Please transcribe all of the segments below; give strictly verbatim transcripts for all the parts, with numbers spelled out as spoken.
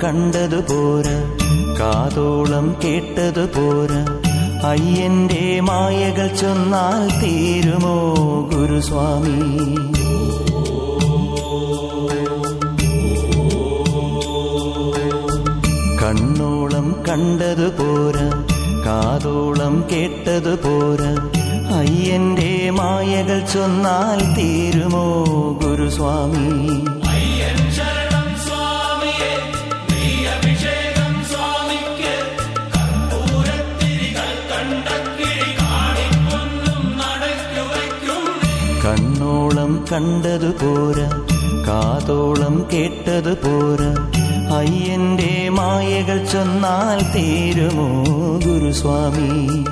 കണ്ടതു പോരാ, കാതോളം കേട്ടതു പോരാ, അയ്യന്റെ മായകൾ ചൊന്നാൽ തീരുമോ ഗുരുസ്വാമി? കണ്ണോളം കണ്ടതു പോരാ, കാതോളം കേട്ടതു പോരാ, അയ്യന്റെ മായകൾ ചൊന്നാൽ തീരുമോ ഗുരുസ്വാമി? കണ്ണോളം കണ്ടതു പോരാ, കാതോളം കേട്ടതു പോരാ, അയ്യന്റെ മായകൾ ചൊന്നാൽ തീരുമോ ഗുരുസ്വാമി?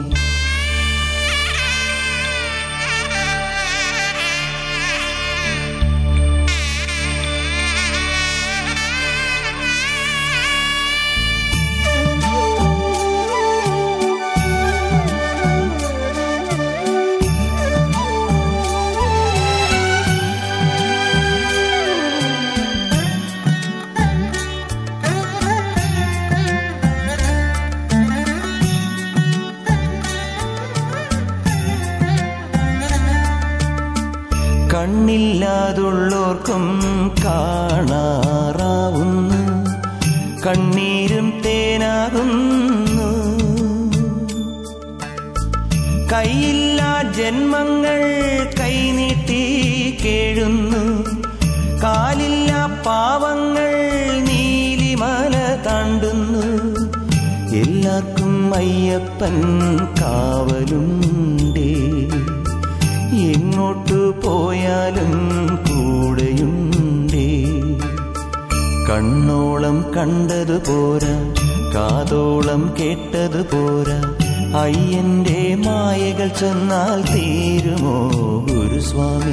കണ്ണില്ലാതുള്ളോർക്കും കാണാറാവുന്നു, കണ്ണീരും തേനാകുന്നു. കൈയില്ലാ ജന്മങ്ങൾ കൈനീട്ടി കേഴുന്നു, കാലില്ലാ പാവങ്ങൾ നീലിമല താണ്ടുന്നു. എല്ലാവർക്കും അയ്യപ്പൻ കാവലുണ്ടേ, എങ്ങോട്ടു പോയാലും കൂടെയുണ്ടേ. കണ്ണോളം കണ്ടതു പോരാ, കാതോളം കേട്ടതു പോരാ, അയ്യന്റെ മായകൾ ചൊന്നാൽ തീരുമോ ഗുരുസ്വാമി?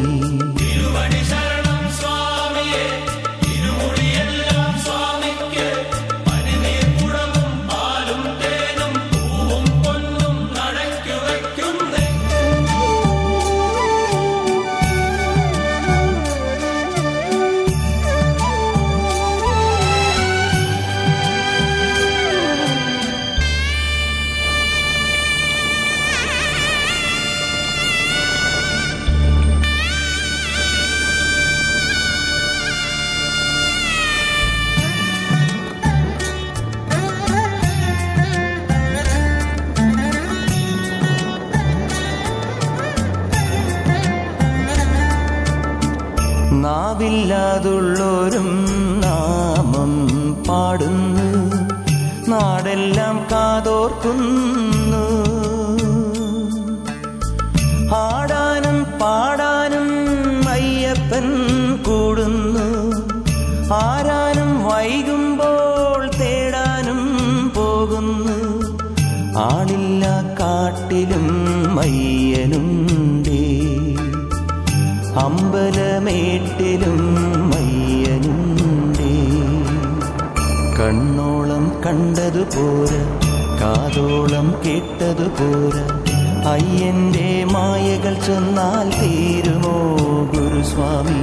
നാവില്ലാതുള്ളോരും നാമം പാടുന്നു, നാടെല്ലാം കാതോർക്കുന്നു. ആടാനും പാടാനും അയ്യപ്പൻ കൂടുന്നു, ആരാനും വൈകുമ്പോൾ തേടാനും പോകുന്നു. ആളില്ല കാട്ടിലും അയ്യനുണ്ടേ, അമ്പലമേട്ടിലും അയ്യനുണ്ടേ. കണ്ണോളം കണ്ടതു പോരാ, കാതോളം കേട്ടതു പോരാ, അയ്യന്റെ മായകൾ ചൊന്നാൽ തീരുമോ ഗുരുസ്വാമി?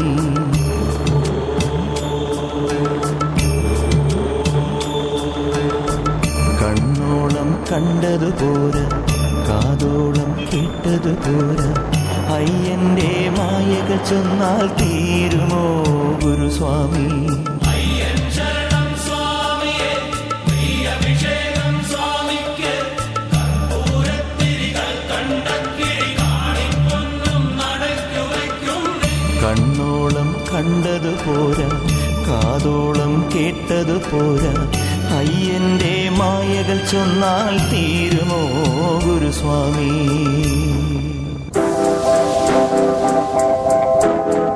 കണ്ണോളം കണ്ടതു പോരാ, കാതോളം കേട്ടതു പോരാ, അയ്യന്റെ മായകൾ ചൊന്നാൽ തീരുമോ ഗുരുസ്വാമി? കണ്ണോളം കണ്ടതു പോരാ, കാതോളം കേട്ടതു പോരാ, അയ്യന്റെ മായകൾ ചൊന്നാൽ തീരുമോ ഗുരുസ്വാമി?